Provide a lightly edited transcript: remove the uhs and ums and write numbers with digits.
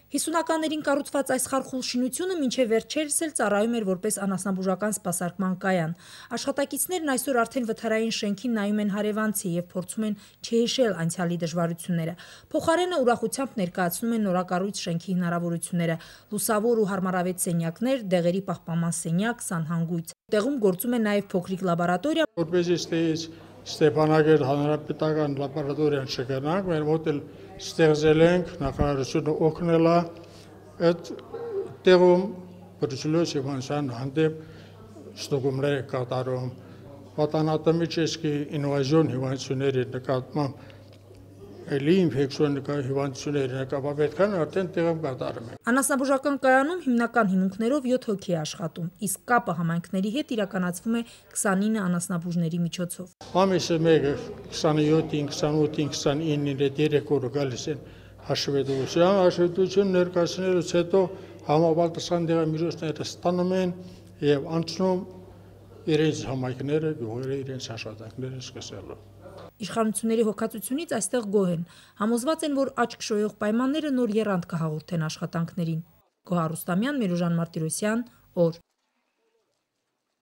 50-ականներին կառուցված այս խարխուլ շինությունը մինչև վերջերս էլ ծառայում էր որպես անասնաբուժական սպասարկման կայան։ Աշխատակիցներն այսօր արդեն վթարային շենքին նայում են հարևանցի եւ փորձում են չհիշել անցյալի դժվարությունները։ Փոխարենը ուրախությամբ ներկայացնում են նորակառույց շենքի հնարավորությունները՝ լուսավոր ու հարմարավետ սենյակներ, դեղերի պահպանման սենյակ, սանհանգույց։ Տեղում գործում է նաեւ փոքրիկ լաբորատորիա, որպես Ստեփանագերտ հանրապետական լաբորատորիան շրջանակ, մեր մոտ էլ ստեղծել ենք նախարարությունը օգնել է այդ տեղում բրուցլոս եւ անսան հանդեպ ստուգումներ կատարում պատանատամիջեսկի ինվազիոն հիվանդությունների նկատմամբ էլի ինֆեկցիոն հիվանդությունների նկատմամբ արդեն տեղում կատարում ենք։ Անասնաբուժական կայանում հիմնական հիմունքներով 7 հոգի է աշխատում, իսկ կապը համայնքների հետ իրականացվում է 29 անասնաբուժների միջոցով։ Ամիսը մեկը 27-ին, 28-ին, 29-ին այդ 3 օրը գալիս են հաշվետվություն ներկայացնելուց հետո համապատասխան դեղամիջոցները ստանում են եւ անցնում իրենց համայնքները, գյուղերը իրենց աշխատանքները սկսելու։ Իշխանությունների հոգացությունից այստեղ գոհ են, համոզված են, որ աչք շոյող պայմանները նոր եռանդ կհաղորդեն աշխատանքներին։ Գոհար Ռուստամյան, Միրուժան Մարտիրոսյան, օր։